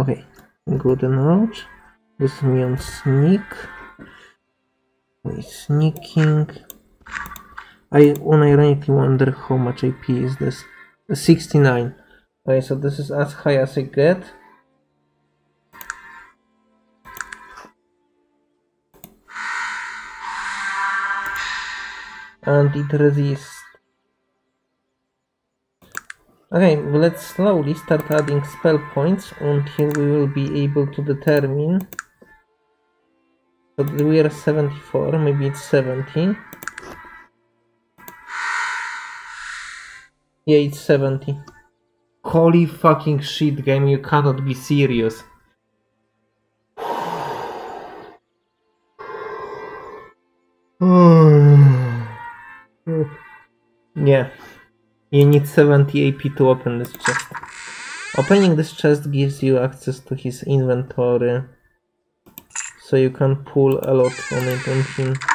Okay, good note. This means sneak. Wait, sneaking. I unironically wonder how much AP is this. 69. Okay, so this is as high as I get. And it resists. Okay, let's slowly start adding spell points until we will be able to determine. So we are 74, maybe it's 70. Yeah, it's 70. Holy fucking shit, game, you cannot be serious. Yeah. You need 70 AP to open this chest. Opening this chest gives you access to his inventory, so you can pull a lot on it on him.